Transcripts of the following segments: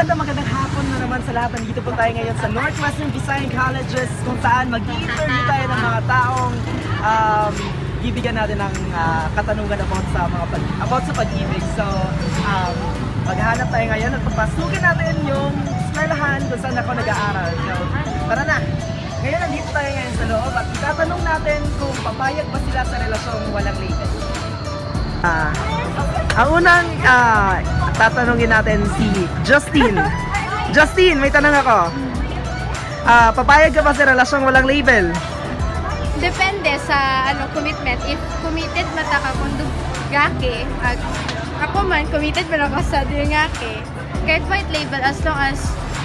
magandang hapon na naman sa lahat. Nandito po tayo ngayon sa Northwestern Visayas Colleges kung saan mag-i-interview tayo ng mga taong bibigyan natin ng katanungan about sa pag-ibig. So, maghahanap tayo ngayon at papasukin natin yung eskwelahan kung saan ako nag-aaral. So, tara na! Ngayon nandito tayo ngayon sa loob at itatanong natin kung papayag ba sila sa relasyong walang label. Ang unang tatanungin natin si Justine. Justine, may tanong ako. Papayag ka ba sa relasyong walang label? Depende sa commitment. If committed mata ka kung gake, ako man committed man ako sa gake. Kahit white label as long as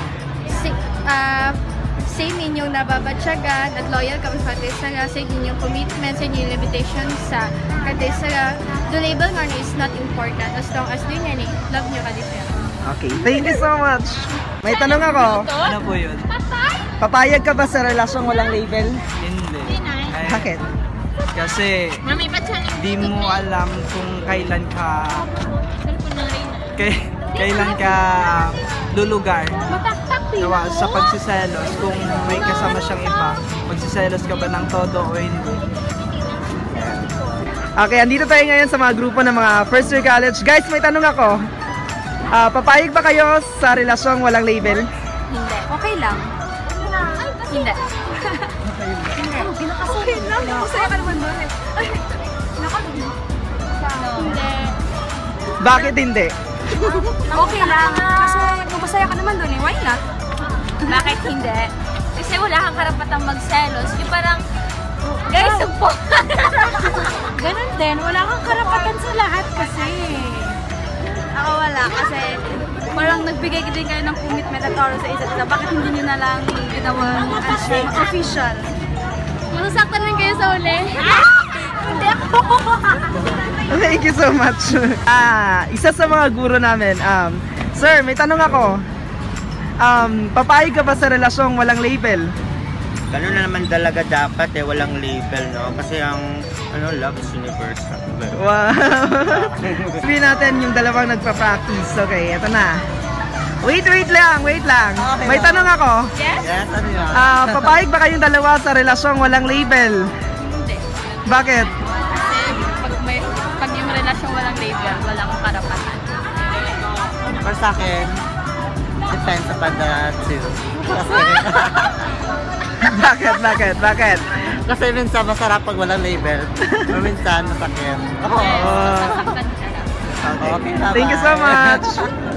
same inyong nababatsagan at loyal ka sa kadesara, sa inyong commitment, sa inyong limitation sa kadesara, the label nga is not important as long as yun yan love nyo kadesara. Okay, thank you so much. May tanong ako. Ano po yun? Papayag ka ba sa relasyong walang label? Hindi. Bakit? Kasi di mo alam kung kailan ka lulugar sa pagsiselos. Kung may kasama siyang iba, magsiselos ka ba ng todo o hindi? Okay, andito tayo ngayon sa mga grupo ng mga first year college. Guys, may tanong ako. Papayag ba kayo sa relasyong walang label? Hindi. Okay lang. Hindi. Okay lang. Masaya ka naman doon eh. Hindi. Bakit hindi? Okay lang. Kasi kung masaya ka naman doon eh, why not? Bakit hindi? Kasi wala kang karapatang magselos. Yung parang, guys, po. Ganun din. Wala kang karapatan sa lahat kasi. Ako wala kasi parang nagbigay din kayo ng commitment at oras sa isa't isa. Bakit hindi nyo na lang ginawang official? Masasaktan lang kayo sa uli. Hindi ako. Thank you so much. Isa sa mga guro namin. Sir, may tanong ako. Papayag ka ba sa relasyong walang label? Ganun na naman talaga dapat walang label, no? Kasi ang love is universal. Wow. Sabihin natin yung dalawang nagpa-practice. Okay, eto na. Wait lang. Okay, may tanong ako. Yes? Yes, ano yun? Papayag ba kayong dalawa sa relasyong walang label? Hindi. Bakit? Kasi pag yung relasyong walang label, walang karapatan. Para sa akin, depends upon the two. Bakit? Kasi minsan masarap pag walang label. O minsan masakit. Masasaktan ka lang. Okay, Thank you so much.